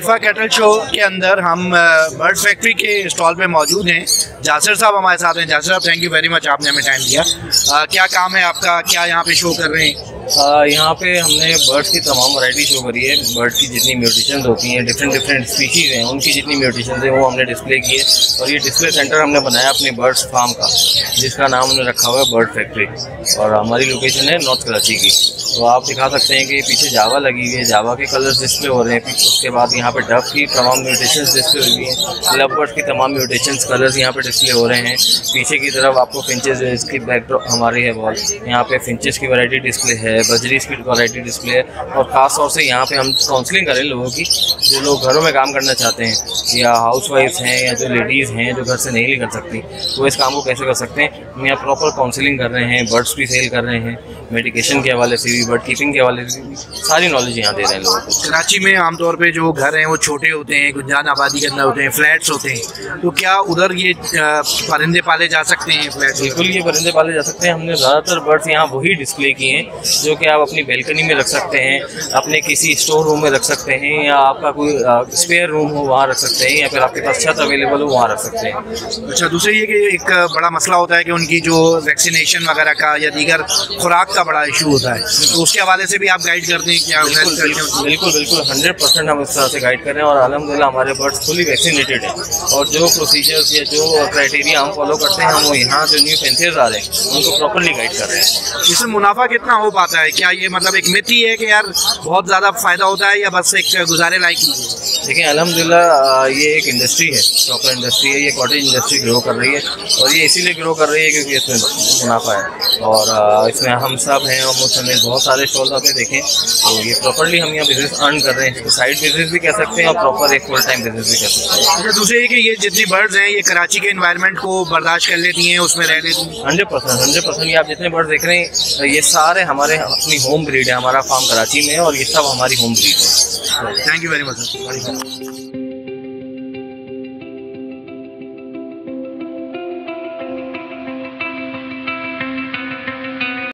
मुनाफा cattle show के अंदर हम बर्ड फैक्ट्री के स्टॉल पे मौजूद हैं। जासिर साहब हमारे साथ हैं। जासिर साहब, थैंक यू वेरी मच, आपने हमें टाइम दिया। क्या काम है आपका, क्या यहाँ पे शो कर रहे हैं? यहाँ पे हमने बर्ड्स की तमाम वैरायटी शो करी है। बर्ड की जितनी म्यूटेशंस होती हैं, डिफरेंट स्पीशीज़ हैं, उनकी जितनी म्यूटेशंस हैं वो हमने डिस्प्ले की है। और ये डिस्प्ले सेंटर हमने बनाया अपने बर्ड्स फार्म का, जिसका नाम हमने रखा हुआ है बर्ड फैक्ट्री, और हमारी लोकेशन है नॉर्थ कराची की। तो आप दिखा सकते हैं कि पीछे जावा लगी हुई है, जावा के कलर्स डिस्प्ले हो रहे हैं। उसके बाद यहाँ पे डव की तमाम म्यूटेशंस डिस्प्ले हुई हैं, लव बर्ड्स की तमाम म्यूटेशंस कलर्स यहाँ पे डिस्प्ले हो रहे हैं। पीछे की तरफ आपको फिंचेस, इसकी बैकड्रॉप हमारी है वॉल, यहाँ पे फिंचेस की वैरायटी डिस्प्ले है, बजरीज की वैरायटी डिस्प्ले है। और ख़ास तौर से यहाँ पे हम काउंसलिंग करें लोगों की, जो लोग घरों में काम करना चाहते हैं या हाउस वाइफ्स हैं या जो लेडीज़ हैं जो घर से नहीं कर सकती, तो इस काम को कैसे कर सकते हैं। हम यहाँ प्रॉपर काउंसलिंग कर रहे हैं, बर्ड्स भी सेल कर रहे हैं, मेडिकेशन के हवाले से भी, बर्ड कीपिंग के हवाले से भी सारी नॉलेज यहाँ दे रहे हैं लोगों को। कराची में आमतौर पे जो घर हैं वो छोटे होते हैं, गुंजान आबादी के अंदर होते हैं, फ्लैट्स होते हैं, तो क्या उधर ये परिंदे पाले जा सकते हैं फ्लैट्स? बिल्कुल, ये परिंदे पाले जा सकते हैं। हमने ज़्यादातर बर्ड्स यहाँ वही डिस्प्ले किए हैं जो कि आप अपनी बैल्कनी में रख सकते हैं, अपने किसी स्टोर रूम में रख सकते हैं, या आपका कोई स्पेयर रूम हो वहाँ रख सकते हैं, या फिर आपके पास छत अवेलेबल हो वहाँ रख सकते हैं। अच्छा, दूसरा ये कि एक बड़ा मसला होता है कि उनकी जो वैक्सीनेशन वगैरह का या दीगर खुराक का बड़ा इशू होता है, तो उसके हवाले से भी आप गाइड करते हैं क्या? बिल्कुल 100% हम इस तरह से गाइड कर रहे हैं, और अलहमदिल्ला हमारे बर्ड्स फुली वैक्सीनेटेड हैं। और जो प्रोसीजर्स या जो क्राइटेरिया हम फॉलो करते हैं, हम वो यहाँ जो न्यू फेंसियर्स आ रहे हैं उनको प्रॉपरली गाइड कर रहे हैं। इसमें मुनाफा कितना हो पाता है? क्या ये मतलब एक मिथ ही है कि यार बहुत ज़्यादा फ़ायदा होता है, या बस एक गुजारे लायक ही है? देखिए, अल्हम्दुलिल्लाह ये एक इंडस्ट्री है, प्रॉपर इंडस्ट्री है। ये कॉटेज इंडस्ट्री ग्रो कर रही है, और ये इसीलिए ग्रो कर रही है क्योंकि इसमें मुनाफा है, और इसमें हम सब हैं। और मुझसे बहुत सारे स्टॉल्स आपने देखें, तो ये प्रॉपरली हम यहाँ बिजनेस अर्न कर रहे हैं। तो साइड बिजनेस भी कह सकते हैं और प्रॉपर एक फुल टाइम बिजनेस भी कह सकते हैं। अच्छा, दूसरे ये कि ये जितनी बर्ड्स हैं ये कराची के एनवायरनमेंट को बर्दाश्त कर लेती हैं, उसमें रह लेती हैं? 100%। ये आप जितने बर्ड्स देख रहे हैं ये सारे हमारे अपनी होम ब्रीड है। हमारा फार्म कराची में है और ये सब हमारी होम ब्रीड है। Thank you very much sir.